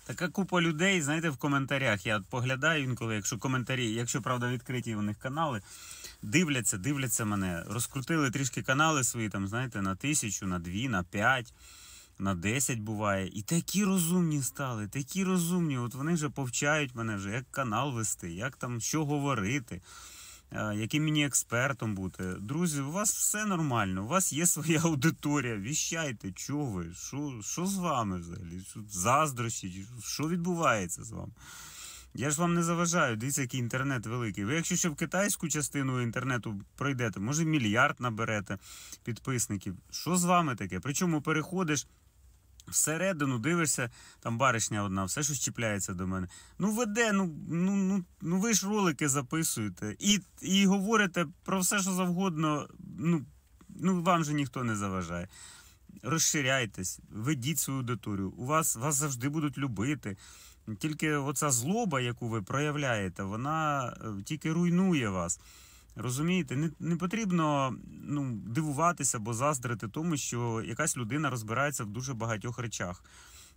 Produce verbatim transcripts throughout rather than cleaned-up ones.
Така купа людей, знаєте, в коментарях. Я поглядаю інколи, якщо коментарі, якщо, правда, відкриті у них канали, дивляться, дивляться мене. Розкрутили трішки канали свої, там, знаєте, на тисячу, на дві, на п'ять, на десять буває. І такі розумні стали, такі розумні. От вони вже повчають мене вже, як канал вести, як там, що говорити, яким мені експертом бути. Друзі, у вас все нормально, у вас є своя аудиторія, віщайте, чого ви, що, що з вами взагалі, що, заздрощі, що відбувається з вами? Я ж вам не заважаю, дивіться, який інтернет великий. Ви якщо ще в китайську частину інтернету пройдете, може мільярд наберете підписників. Що з вами таке? Причому переходиш всередину, дивишся, там баришня одна, все, що чіпляється до мене. Ну веде, ну, ну, ну, ну ви ж ролики записуєте і, і говорите про все, що завгодно, ну, ну вам же ніхто не заважає. Розширяйтесь, ведіть свою аудиторію, у вас, вас завжди будуть любити. Тільки оця злоба, яку ви проявляєте, вона тільки руйнує вас. Розумієте, не, не потрібно ну, дивуватися або заздрити тому, що якась людина розбирається в дуже багатьох речах.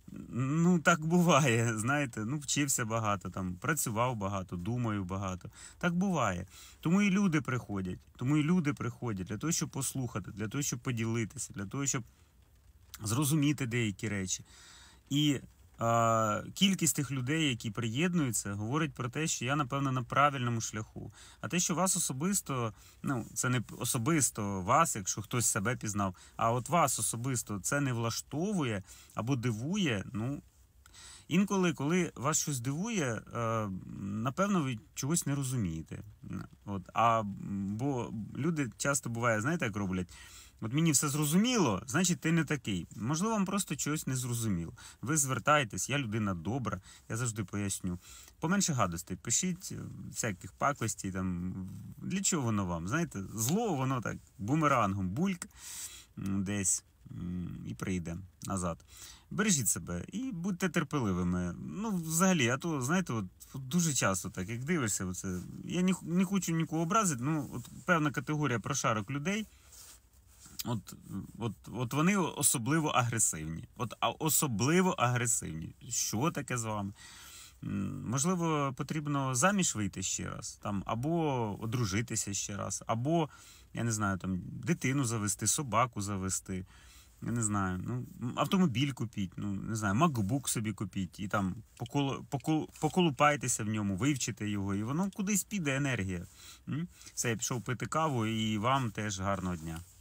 Ну, так буває, знаєте, ну, вчився багато, там, працював багато, думаю багато. Так буває. Тому і люди приходять, тому і люди приходять для того, щоб послухати, для того, щоб поділитися, для того, щоб зрозуміти деякі речі. І а, кількість тих людей, які приєднуються, говорить про те, що я, напевно, на правильному шляху. А те, що вас особисто, ну, це не особисто вас, якщо хтось себе пізнав, а от вас особисто це не влаштовує або дивує, ну, інколи, коли вас щось дивує, напевно, ви чогось не розумієте. От, а, бо люди часто буває, знаєте, як роблять? От мені все зрозуміло, значить ти не такий. Можливо, вам просто чогось не зрозуміло. Ви звертаєтесь, я людина добра, я завжди поясню. Поменше гадостей пишіть, всяких пакостей, там, для чого воно вам? Знаєте, зло, воно так бумерангом бульк десь і прийде назад. Бережіть себе і будьте терпеливими. Ну, взагалі, а то, знаєте, от, от дуже часто так, як дивишся, оце, я не, не хочу нікого образити, ну, от певна категорія прошарок людей, От, от, от вони особливо агресивні. От особливо агресивні. Що таке з вами? Можливо, потрібно заміж вийти ще раз, там, або одружитися ще раз, або, я не знаю, там, дитину завести, собаку завести, я не знаю, ну, автомобіль купіть, ну, не знаю, макбук собі купіть, і там поколу, поколу, поколупайтеся в ньому, вивчите його, і воно кудись піде енергія. Все, я пішов пити каву, і вам теж гарного дня.